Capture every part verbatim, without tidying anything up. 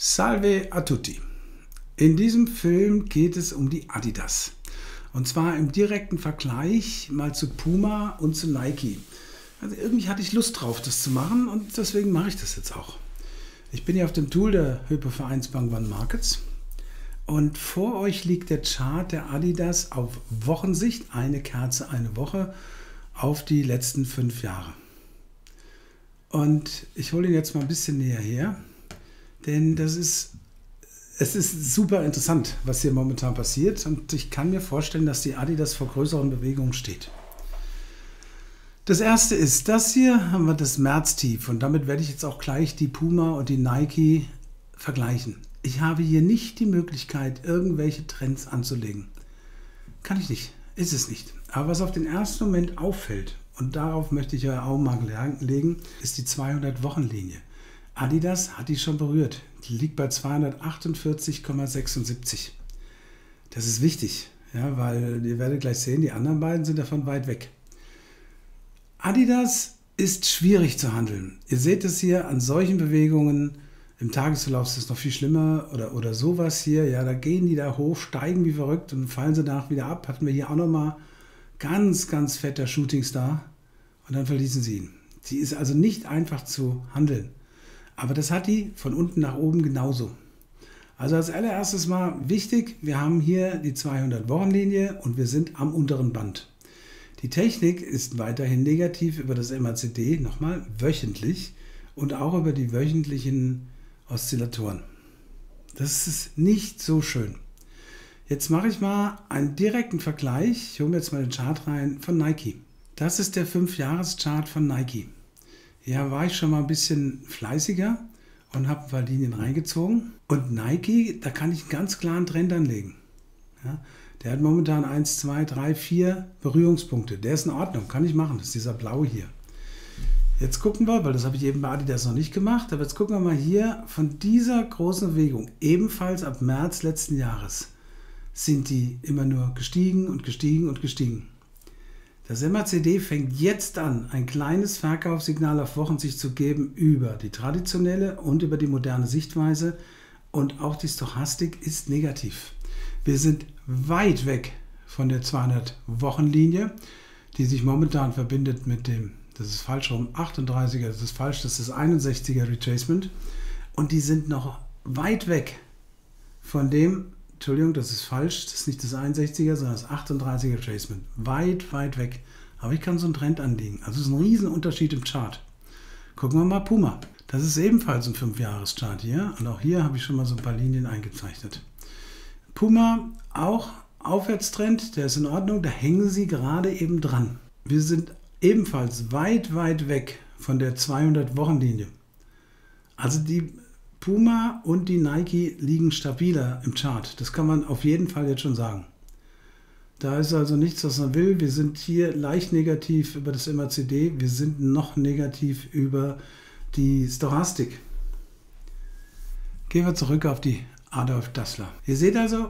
Salve a tutti! In diesem Film geht es um die Adidas. Und zwar im direkten Vergleich mal zu Puma und zu Nike. Also irgendwie hatte ich Lust drauf, das zu machen, und deswegen mache ich das jetzt auch. Ich bin hier auf dem Tool der Hypo-Vereinsbank One Markets und vor euch liegt der Chart der Adidas auf Wochensicht, eine Kerze, eine Woche, auf die letzten fünf Jahre. Und ich hole ihn jetzt mal ein bisschen näher her, denn das ist, es ist super interessant, was hier momentan passiert, und ich kann mir vorstellen, dass die Adidas vor größeren Bewegungen steht. Das erste ist, das hier haben wir das März-Tief, und damit werde ich jetzt auch gleich die Puma und die Nike vergleichen. Ich habe hier nicht die Möglichkeit, irgendwelche Trends anzulegen. Kann ich nicht, ist es nicht. Aber was auf den ersten Moment auffällt, und darauf möchte ich euer Augenmerk legen, ist die zweihundert-Wochen-Linie. Adidas hat die schon berührt. Die liegt bei zweihundertachtundvierzig Komma sechsundsiebzig. Das ist wichtig, ja, weil ihr werdet gleich sehen, die anderen beiden sind davon weit weg. Adidas ist schwierig zu handeln. Ihr seht es hier an solchen Bewegungen. Im Tagesverlauf ist es noch viel schlimmer, oder, oder sowas hier. Ja, da gehen die da hoch, steigen wie verrückt und fallen sie danach wieder ab. Hatten wir hier auch nochmal ganz, ganz fetter Shootingstar, und dann verließen sie ihn. Sie ist also nicht einfach zu handeln. Aber das hat die von unten nach oben genauso. Also als allererstes mal wichtig, wir haben hier die zweihundert-Wochen-Linie und wir sind am unteren Band. Die Technik ist weiterhin negativ über das M A C D, nochmal wöchentlich, und auch über die wöchentlichen Oszillatoren. Das ist nicht so schön. Jetzt mache ich mal einen direkten Vergleich. Ich hole mir jetzt mal den Chart rein von Nike. Das ist der fünf Jahres Chart von Nike. Hier war ich schon mal ein bisschen fleißiger und habe ein paar Linien reingezogen. Und Nike, da kann ich einen ganz klaren Trend anlegen. Ja, der hat momentan eins, zwei, drei, vier Berührungspunkte. Der ist in Ordnung, kann ich machen. Das ist dieser blaue hier. Jetzt gucken wir, weil das habe ich eben bei Adidas noch nicht gemacht, aber jetzt gucken wir mal hier von dieser großen Bewegung, ebenfalls ab März letzten Jahres, sind die immer nur gestiegen und gestiegen und gestiegen. Das M A C D fängt jetzt an, ein kleines Verkaufssignal auf Wochensicht zu geben über die traditionelle und über die moderne Sichtweise, und auch die Stochastik ist negativ. Wir sind weit weg von der zweihundert-Wochen-Linie, die sich momentan verbindet mit dem, das ist falsch rum, achtunddreißiger, das ist falsch, das ist einundsechziger Retracement, und die sind noch weit weg von dem, Entschuldigung, das ist falsch, das ist nicht das einundsechziger, sondern das achtunddreißiger Retracement. Weit, weit weg. Aber ich kann so einen Trend anlegen. Also es ist ein Riesenunterschied im Chart. Gucken wir mal Puma. Das ist ebenfalls ein fünf Jahres Chart hier. Und auch hier habe ich schon mal so ein paar Linien eingezeichnet. Puma, auch Aufwärtstrend, der ist in Ordnung. Da hängen sie gerade eben dran. Wir sind ebenfalls weit, weit weg von der zweihundert-Wochen-Linie. Also die Puma und die Nike liegen stabiler im Chart. Das kann man auf jeden Fall jetzt schon sagen. Da ist also nichts, was man will. Wir sind hier leicht negativ über das M A C D. Wir sind noch negativ über die Stochastik. Gehen wir zurück auf die Adolf Dassler. Ihr seht also,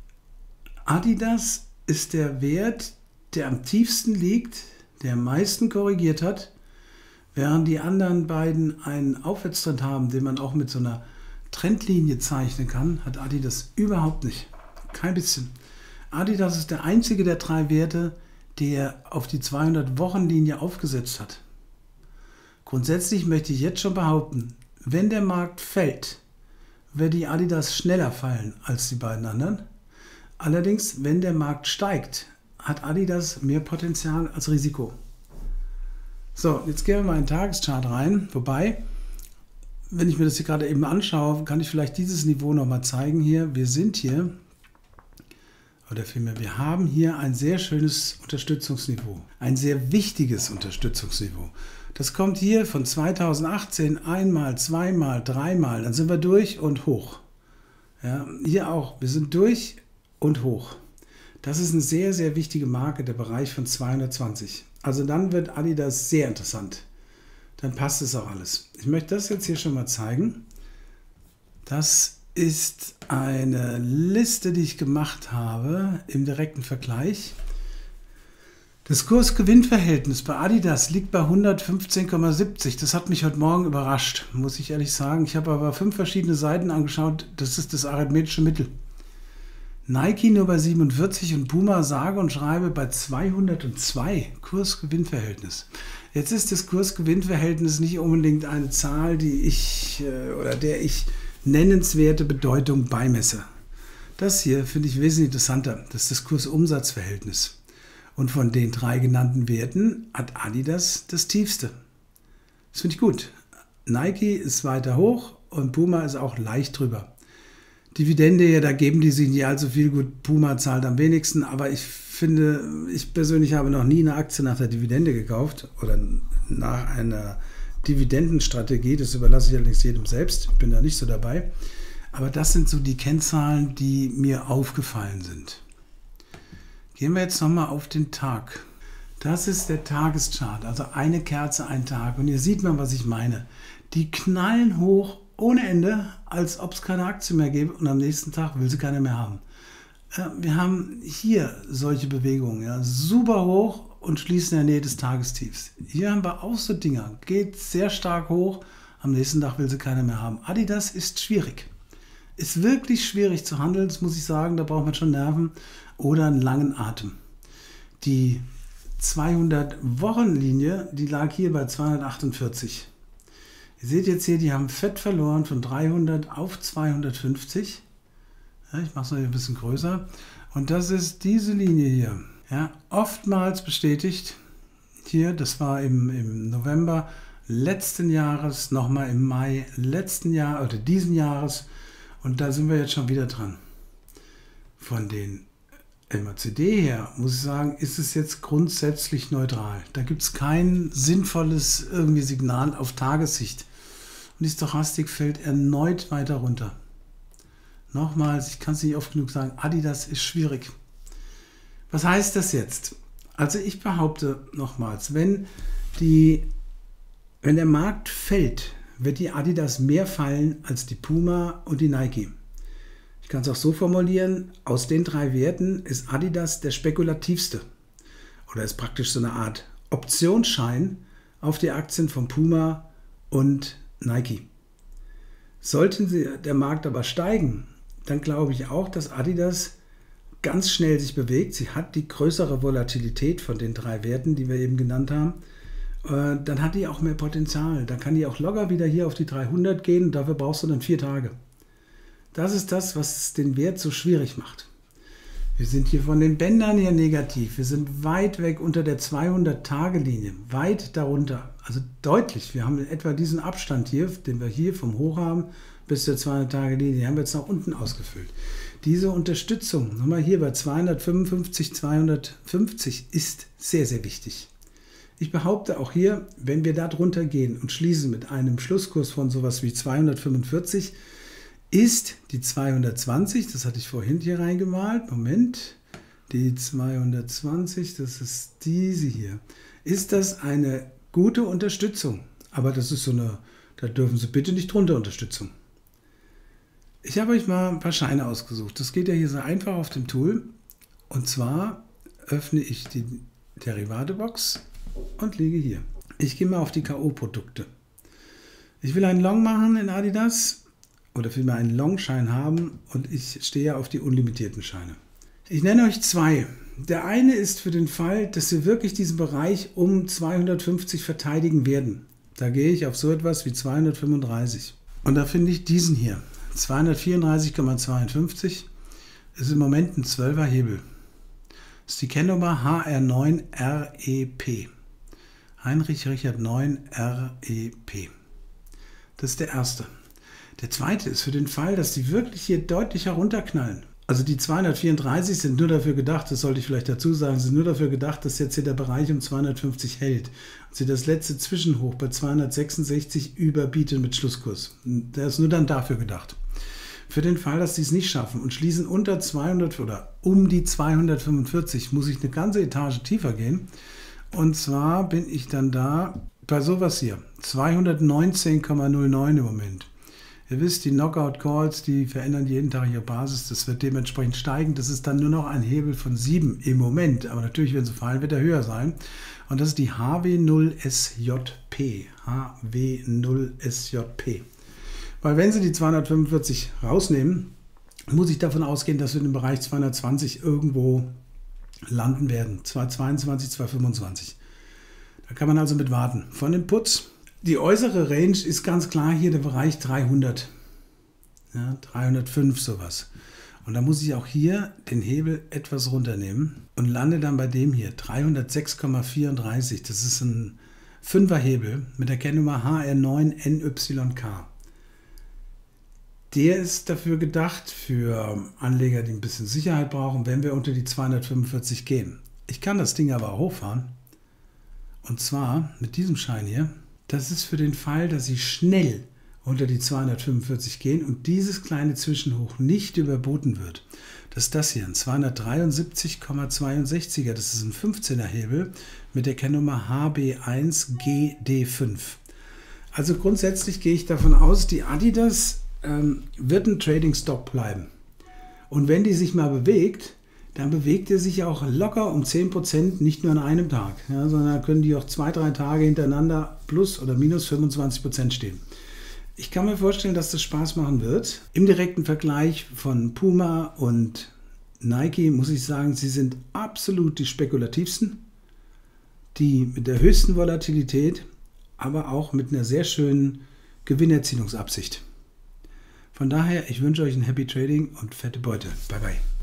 Adidas ist der Wert, der am tiefsten liegt, der am meisten korrigiert hat. Während die anderen beiden einen Aufwärtstrend haben, den man auch mit so einer Trendlinie zeichnen kann, hat Adidas überhaupt nicht. Kein bisschen. Adidas ist der einzige der drei Werte, der auf die zweihundert-Wochen-Linie aufgesetzt hat. Grundsätzlich möchte ich jetzt schon behaupten, wenn der Markt fällt, wird die Adidas schneller fallen als die beiden anderen. Allerdings, wenn der Markt steigt, hat Adidas mehr Potenzial als Risiko. So, jetzt gehen wir mal in den Tageschart rein. Wobei, wenn ich mir das hier gerade eben anschaue, kann ich vielleicht dieses Niveau nochmal zeigen hier. Wir sind hier, oder vielmehr, wir haben hier ein sehr schönes Unterstützungsniveau. Ein sehr wichtiges Unterstützungsniveau. Das kommt hier von zweitausendachtzehn einmal, zweimal, dreimal. Dann sind wir durch und hoch. Ja, hier auch. Wir sind durch und hoch. Das ist eine sehr, sehr wichtige Marke, der Bereich von zweihundertzwanzig. Also dann wird Adidas sehr interessant. Dann passt es auch alles. Ich möchte das jetzt hier schon mal zeigen. Das ist eine Liste, die ich gemacht habe im direkten Vergleich. Das Kurs-Gewinn-Verhältnis bei Adidas liegt bei hundertfünfzehn Komma siebzig. Das hat mich heute Morgen überrascht, muss ich ehrlich sagen. Ich habe aber fünf verschiedene Seiten angeschaut. Das ist das arithmetische Mittel. Nike nur bei siebenundvierzig und Puma sage und schreibe bei zweihundertzwei Kurs-Gewinn-Verhältnis. Jetzt ist das Kurs-Gewinn-Verhältnis nicht unbedingt eine Zahl, die ich oder der ich nennenswerte Bedeutung beimesse. Das hier finde ich wesentlich interessanter. Das ist das Kurs-Umsatz-Verhältnis. Und von den drei genannten Werten hat Adidas das tiefste. Das finde ich gut. Nike ist weiter hoch und Puma ist auch leicht drüber. Dividende, ja, da geben die sich nicht allzu viel. Gut, Puma zahlt am wenigsten, aber ich finde, ich persönlich habe noch nie eine Aktie nach der Dividende gekauft oder nach einer Dividendenstrategie. Das überlasse ich allerdings jedem selbst. Ich bin da nicht so dabei. Aber das sind so die Kennzahlen, die mir aufgefallen sind. Gehen wir jetzt nochmal auf den Tag. Das ist der Tageschart, also eine Kerze, ein Tag. Und hier sieht man, was ich meine. Die knallen hoch ohne Ende, als ob es keine Aktie mehr gäbe und am nächsten Tag will sie keiner mehr haben. Wir haben hier solche Bewegungen, ja, super hoch und schließen in der Nähe des Tagestiefs. Hier haben wir auch so Dinger, geht sehr stark hoch, am nächsten Tag will sie keiner mehr haben. Adidas ist schwierig. Ist wirklich schwierig zu handeln, das muss ich sagen, da braucht man schon Nerven oder einen langen Atem. Die zweihundert-Wochen-Linie, die lag hier bei zweihundertachtundvierzig. Ihr seht jetzt hier, die haben Fett verloren von dreihundert auf zweihundertfünfzig. Ja, ich mache es noch ein bisschen größer. Und das ist diese Linie hier. Ja, oftmals bestätigt. Hier, das war im, im November letzten Jahres, nochmal im Mai letzten Jahr oder diesen Jahres. Und da sind wir jetzt schon wieder dran. Von den M A C D her, muss ich sagen, ist es jetzt grundsätzlich neutral. Da gibt es kein sinnvolles irgendwie Signal auf Tagessicht. Und die Stochastik fällt erneut weiter runter. Nochmals, ich kann es nicht oft genug sagen, Adidas ist schwierig. Was heißt das jetzt? Also ich behaupte nochmals, wenn, die, wenn der Markt fällt, wird die Adidas mehr fallen als die Puma und die Nike. Ich kann es auch so formulieren, aus den drei Werten ist Adidas der spekulativste oder ist praktisch so eine Art Optionsschein auf die Aktien von Puma und Nike. Sollten sie, der Markt aber steigen, dann glaube ich auch, dass Adidas ganz schnell sich bewegt. Sie hat die größere Volatilität von den drei Werten, die wir eben genannt haben. Dann hat die auch mehr Potenzial. Dann kann die auch locker wieder hier auf die dreihundert gehen und dafür brauchst du dann vier Tage. Das ist das, was den Wert so schwierig macht. Wir sind hier von den Bändern her negativ. Wir sind weit weg unter der zweihundert-Tage-Linie, weit darunter. Also deutlich. Wir haben etwa diesen Abstand hier, den wir hier vom Hoch haben, bis zur zweihundert-Tage-Linie. Die haben wir jetzt nach unten ausgefüllt. Diese Unterstützung, nochmal hier bei zweihundertfünfundfünfzig, zweihundertfünfzig, ist sehr, sehr wichtig. Ich behaupte auch hier, wenn wir da drunter gehen und schließen mit einem Schlusskurs von sowas wie zweihundertfünfundvierzig, ist die zweihundertzwanzig, das hatte ich vorhin hier reingemalt, Moment, die zweihundertzwanzig, das ist diese hier, ist das eine gute Unterstützung. Aber das ist so eine, da dürfen Sie bitte nicht drunter Unterstützung. Ich habe euch mal ein paar Scheine ausgesucht. Das geht ja hier so einfach auf dem Tool. Und zwar öffne ich die Derivate-Box und lege hier. Ich gehe mal auf die K O-Produkte. Ich will einen Long machen in Adidas oder vielmehr einen Long-Schein haben und ich stehe auf die unlimitierten Scheine. Ich nenne euch zwei. Der eine ist für den Fall, dass wir wirklich diesen Bereich um zweihundertfünfzig verteidigen werden. Da gehe ich auf so etwas wie zweihundertfünfunddreißig. Und da finde ich diesen hier. zweihundertvierunddreißig Komma zweiundfünfzig ist im Moment ein zwölfer Hebel. Das ist die Kennnummer H R neun R E P. Heinrich Richard neun R E P. Das ist der erste. Der zweite ist für den Fall, dass die wirklich hier deutlich herunterknallen. Also die zweihundertvierunddreißig sind nur dafür gedacht, das sollte ich vielleicht dazu sagen, sind nur dafür gedacht, dass jetzt hier der Bereich um zweihundertfünfzig hält. Und sie das letzte Zwischenhoch bei zweihundertsechsundsechzig überbieten mit Schlusskurs. Der ist nur dann dafür gedacht. Für den Fall, dass sie es nicht schaffen und schließen unter zweihundert oder um die zweihundertfünfundvierzig, muss ich eine ganze Etage tiefer gehen. Und zwar bin ich dann da bei sowas hier, zweihundertneunzehn Komma null neun im Moment. Ihr wisst, die Knockout Calls, die verändern jeden Tag ihre Basis. Das wird dementsprechend steigen. Das ist dann nur noch ein Hebel von sieben im Moment. Aber natürlich, wenn sie fallen, wird er höher sein. Und das ist die H W null S J P. H W null S J P. Weil wenn sie die zweihundertfünfundvierzig rausnehmen, muss ich davon ausgehen, dass wir im Bereich zweihundertzwanzig irgendwo landen werden. zweihundertzweiundzwanzig, zweihundertfünfundzwanzig. Da kann man also mit warten. Von den Puts. Die äußere Range ist ganz klar hier der Bereich dreihundert. Ja, dreihundertfünf sowas. Und da muss ich auch hier den Hebel etwas runternehmen und lande dann bei dem hier, dreihundertsechs Komma vierunddreißig. Das ist ein fünfer Hebel mit der Kennnummer H R neun N Y K. Der ist dafür gedacht, für Anleger, die ein bisschen Sicherheit brauchen, wenn wir unter die zweihundertfünfundvierzig gehen. Ich kann das Ding aber auch hochfahren. Und zwar mit diesem Schein hier. Das ist für den Fall, dass Sie schnell unter die zweihundertfünfundvierzig gehen und dieses kleine Zwischenhoch nicht überboten wird. Das ist das hier, ein zweihundertdreiundsiebzig Komma zweiundsechziger. Das ist ein fünfzehner Hebel mit der Kennnummer H B eins G D fünf. Also grundsätzlich gehe ich davon aus, die Adidas ähm, wird ein Trading Stock bleiben. Und wenn die sich mal bewegt, dann bewegt er sich auch locker um zehn Prozent, nicht nur an einem Tag, ja, sondern können die auch zwei, drei Tage hintereinander plus oder minus fünfundzwanzig Prozent stehen. Ich kann mir vorstellen, dass das Spaß machen wird. Im direkten Vergleich von Puma und Nike muss ich sagen, sie sind absolut die spekulativsten, die mit der höchsten Volatilität, aber auch mit einer sehr schönen Gewinnerzielungsabsicht. Von daher, ich wünsche euch ein Happy Trading und fette Beute. Bye bye.